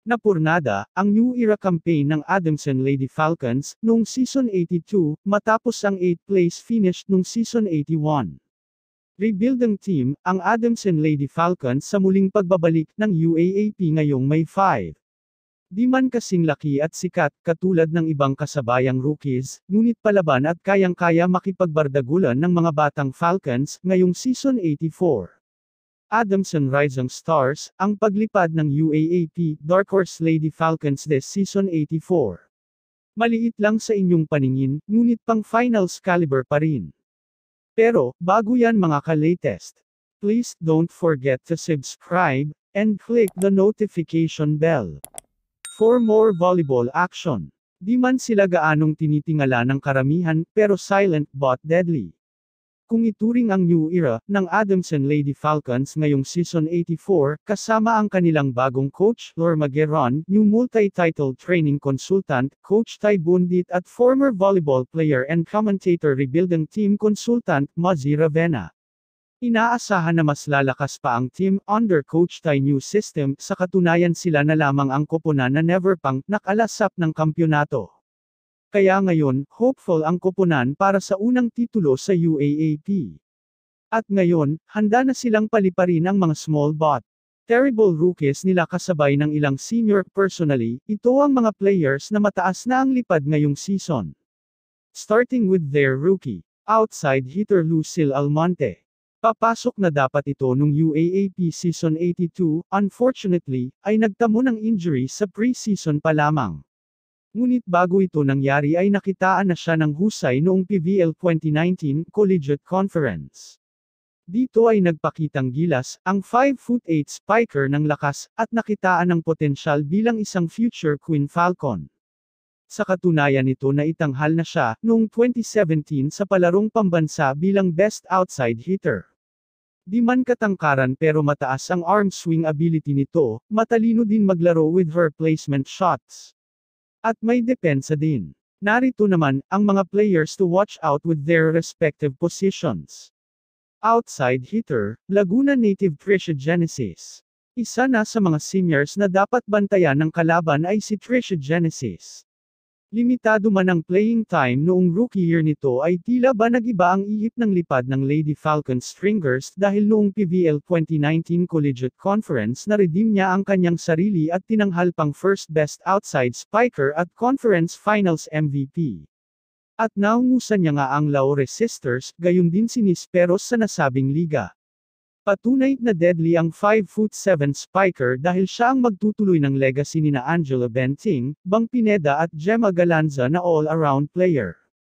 Napurnada, ang New Era campaign ng Adamson Lady Falcons, noong Season 82, matapos ang 8th place finish noong Season 81. Rebuilding team, ang Adamson Lady Falcons sa muling pagbabalik ng UAAP ngayong May 5. Di man kasing laki at sikat, katulad ng ibang kasabayang rookies, ngunit palaban at kayang-kaya makipagbardagulan ng mga batang Falcons, ngayong Season 84. Adamson Rising Stars, ang paglipad ng UAAP, Dark Horse Lady Falcons this Season 84. Maliit lang sa inyong paningin, ngunit pang finals caliber pa rin. Pero, bago yan mga ka-latest, please don't forget to subscribe, and click the notification bell. For more volleyball action. Di man sila gaanong tinitingala ng karamihan, pero silent but deadly. Kung ituring ang New Era ng Adamson Lady Falcons ngayong Season 84, kasama ang kanilang bagong coach, Lorma Gueron, new multi-title training consultant, Coach Ty Bundit at former volleyball player and commentator rebuilding team consultant, Muzzy Ravenna. Inaasahan na mas lalakas pa ang team under Coach Ty new system, sa katunayan sila na lamang ang koponan na never pang nakalasap ng kampyonato. Kaya ngayon, hopeful ang koponan para sa unang titulo sa UAAP. At ngayon, handa na silang paliparin ang mga small but terrible rookies nila kasabay ng ilang senior. Personally, ito ang mga players na mataas na ang lipad ngayong season. Starting with their rookie, outside hitter Lucille Almonte. Papasok na dapat ito nung UAAP Season 82, unfortunately, ay nagtamo ng injury sa pre-season pa lamang. Ngunit bago ito nangyari ay nakitaan na siya ng husay noong PVL 2019 Collegiate Conference. Dito ay nagpakitang gilas, ang 5'8" spiker ng lakas, at nakitaan ng potensyal bilang isang future Queen Falcon. Sa katunayan nito na itanghal na siya, noong 2017 sa palarong pambansa bilang best outside hitter. Di man katangkaran pero mataas ang arm swing ability nito, matalino din maglaro with her placement shots. At may depensa din. Narito naman, ang mga players to watch out with their respective positions. Outside hitter, Laguna native Tricia Genesis. Isa na sa mga seniors na dapat bantayan ng kalaban ay si Tricia Genesis. Limitado man ang playing time noong rookie year nito ay tila ba nag-iba ang ihip ng lipad ng Lady Falcons Stringers dahil noong PVL 2019 Collegiate Conference na-redeem niya ang kanyang sarili at tinanghal pang first best outside spiker at conference finals MVP. At naungusan niya nga ang Laure Sisters, gayon din si Nisperos sa nasabing liga. Patunay na deadly ang 5'7" spiker dahil siya ang magtutuloy ng legacy nina Angela Benting, Bang Pineda at Gemma Galanza na all-around player.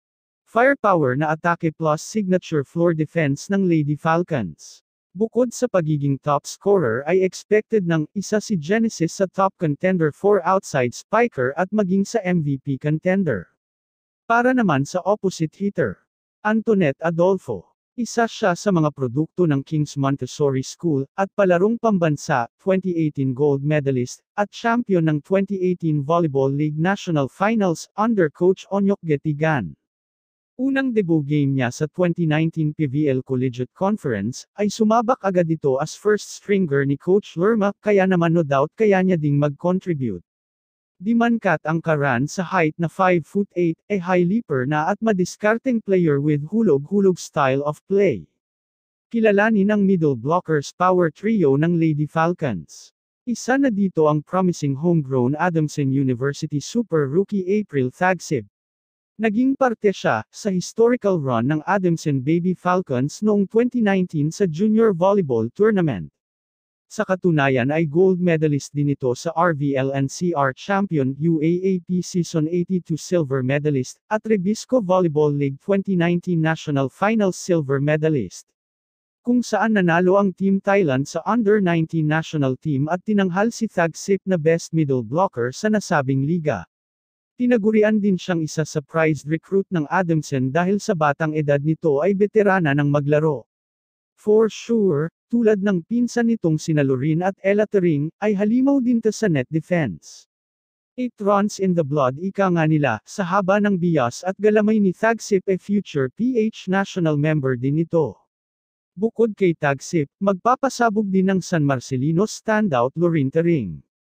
Firepower na atake plus signature floor defense ng Lady Falcons. Bukod sa pagiging top scorer ay expected ng isa si Genesis sa top contender for outside spiker at maging sa MVP contender. Para naman sa opposite hitter, Antoinette Adolfo. Isa siya sa mga produkto ng King's Montessori School, at palarong pambansa, 2018 gold medalist, at champion ng 2018 Volleyball League National Finals, under Coach Onyok Getigan. Unang debut game niya sa 2019 PVL Collegiate Conference, ay sumabak agad ito as first stringer ni Coach Lerma, kaya naman no doubt kaya niya ding mag-contribute. Di man kat ang karan sa height na 5'8", high leaper na at madiskarteng player with hulog-hulog style of play. Kilalanin ang middle blockers power trio ng Lady Falcons. Isa na dito ang promising homegrown Adamson University super rookie April Thagsib. Naging parte siya sa historical run ng Adamson Baby Falcons noong 2019 sa Junior Volleyball Tournament. Sa katunayan ay gold medalist din ito sa RVL-NCR Champion UAAP Season 82 silver medalist, at Rebisco Volleyball League 2019 National Finals silver medalist. Kung saan nanalo ang Team Thailand sa Under-19 national team at tinanghal si Thagsip na best middle blocker sa nasabing liga. Tinagurian din siyang isa sa prized recruit ng Adamson dahil sa batang edad nito ay veterana ng maglaro. For sure, tulad ng pinsan nitong sina Lorin at Ella Tering, ay halimaw din ta sa net defense. It runs in the blood ika nga nila, sa haba ng bias at galamay ni Thagsip future PH national member din ito. Bukod kay Thagsip, magpapasabog din ng San Marcelino standout Lorin Tering.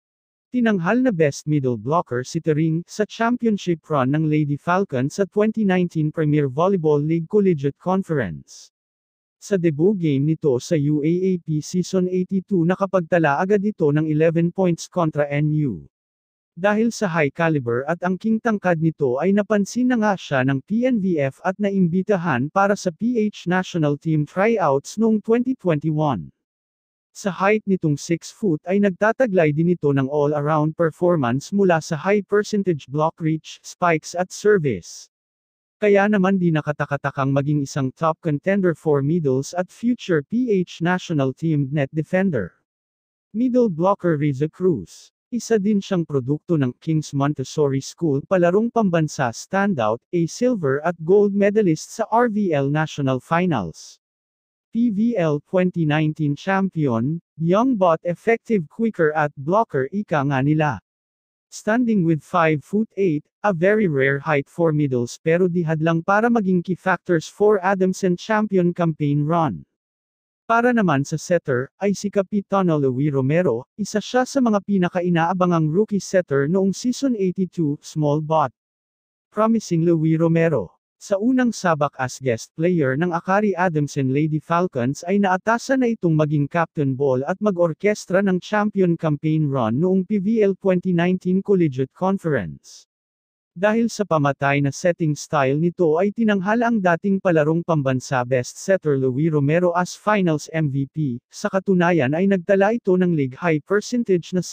Tinanghal na Best Middle Blocker si Tering sa championship run ng Lady Falcons sa 2019 Premier Volleyball League Collegiate Conference. Sa debut game nito sa UAAP Season 82 nakapagtala agad ito ng 11 points kontra NU. Dahil sa high caliber at ang king tangkad nito ay napansin na nga siya ng PNVF at naimbitahan para sa PH National Team tryouts noong 2021. Sa height nitong 6 foot ay nagtataglay din ito ng all-around performance mula sa high percentage block reach, spikes at service. Kaya naman di nakatakatakang maging isang top contender for middles at future PH National Team net defender. Middle blocker Riza Cruz. Isa din siyang produkto ng King's Montessori School palarong pambansa standout, a silver at gold medalist sa RVL National Finals. PVL 2019 champion, young but effective quicker at blocker ika nga nila. Standing with 5'8", a very rare height for middles pero di hadlang para maging key factors for Adamson champion campaign run. Para naman sa setter, ay si Capitano Louie Romero, isa siya sa mga pinaka-inaabangang rookie setter noong Season 82, small but promising Louie Romero. Sa unang sabak as guest player ng Akari Adamson Lady Falcons ay naatasan na itong maging captain ball at mag-orkestra ng champion campaign run noong PVL 2019 Collegiate Conference. Dahil sa pamatay na setting style nito ay tinanghal ang dating palarong pambansa best setter Louie Romero as finals MVP, sa katunayan ay nagtala ito ng league high percentage na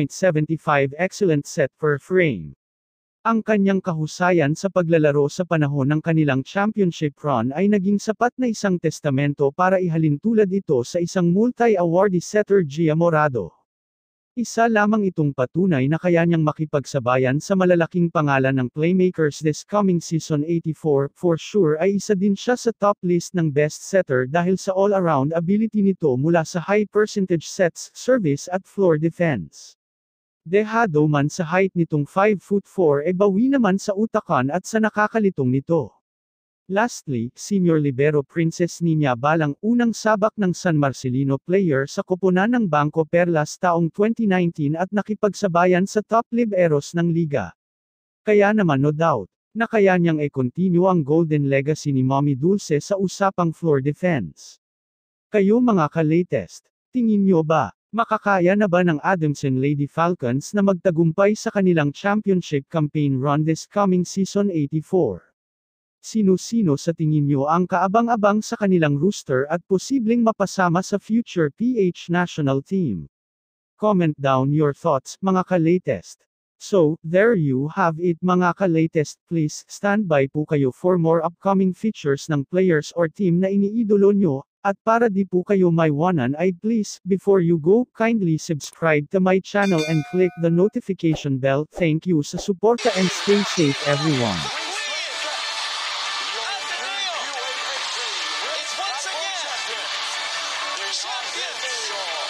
6.75 excellent set per frame. Ang kanyang kahusayan sa paglalaro sa panahon ng kanilang championship run ay naging sapat na isang testamento para ihalin tulad ito sa isang multi-awardee setter Gia Morado. Isa lamang itong patunay na kaya niyang makipagsabayan sa malalaking pangalan ng playmakers this coming season 84, for sure ay isa din siya sa top list ng best setter dahil sa all-around ability nito mula sa high percentage sets, service at floor defense. Dehado man sa height nitong 5'4" bawi naman sa utakan at sa nakakalitong nito. Lastly, senior libero Princess Niña Balang unang sabak ng San Marcelino player sa koponan ng Bangko Perlas taong 2019 at nakipagsabayan sa top liberos ng liga. Kaya naman no doubt, na kaya niyang i-continue ang golden legacy ni Mommy Dulce sa usapang floor defense. Kayo mga ka-latest, tingin nyo ba? Makakaya na ba ng Adamson Lady Falcons na magtagumpay sa kanilang championship campaign run this coming season 84? Sino-sino sa tingin nyo ang kaabang-abang sa kanilang rooster at posibleng mapasama sa future PH national team? Comment down your thoughts, mga ka-latest. So, there you have it mga ka-latest. Please stand by po kayo for more upcoming features ng players or team na iniidolo nyo. At para di po kayo maiwanan ay please, before you go, kindly subscribe to my channel and click the notification bell. Thank you sa suporta and stay safe everyone. It's once again, champions!